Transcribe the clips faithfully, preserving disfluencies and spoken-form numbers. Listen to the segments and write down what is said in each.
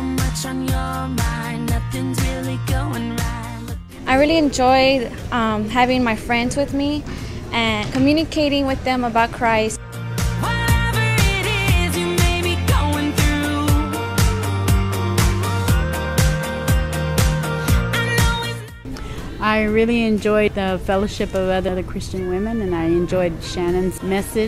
I really enjoyed um, having my friends with me and communicating with them about Christ. I really enjoyed the fellowship of other Christian women, and I enjoyed Shannon's message.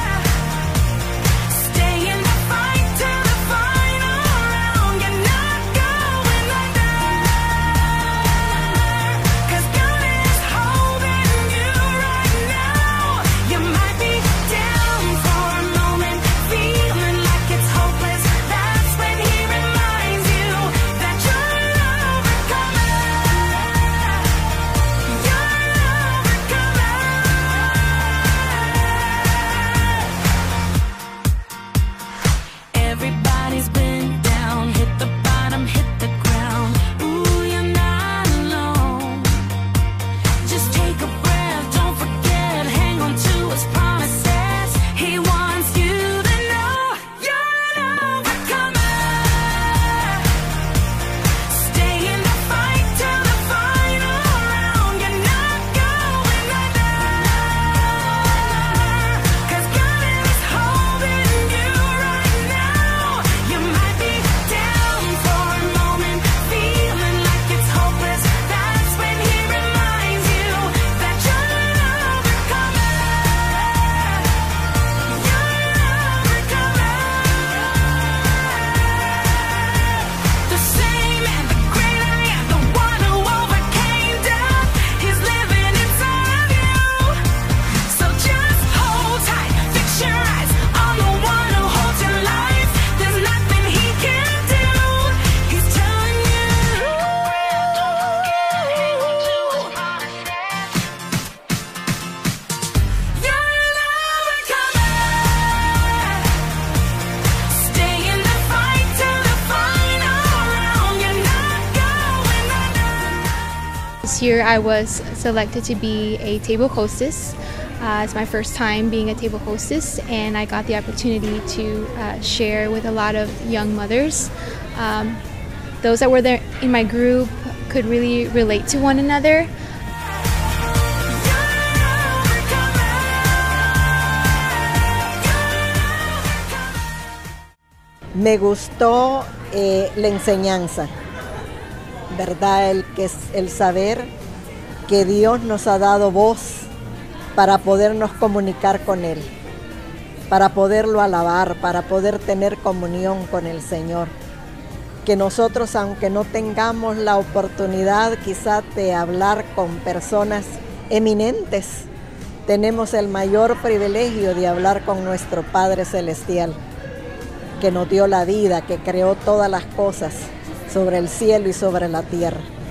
This year I was selected to be a table hostess. Uh, it's my first time being a table hostess, and I got the opportunity to uh, share with a lot of young mothers. Um, those that were there in my group could really relate to one another. Me gustó eh, la enseñanza, ¿verdad? El, que es el saber que Dios nos ha dado voz para podernos comunicar con Él, para poderlo alabar, para poder tener comunión con el Señor. Que nosotros, aunque no tengamos la oportunidad quizás de hablar con personas eminentes, tenemos el mayor privilegio de hablar con nuestro Padre Celestial, que nos dio la vida, que creó todas las cosas sobre el cielo y sobre la tierra.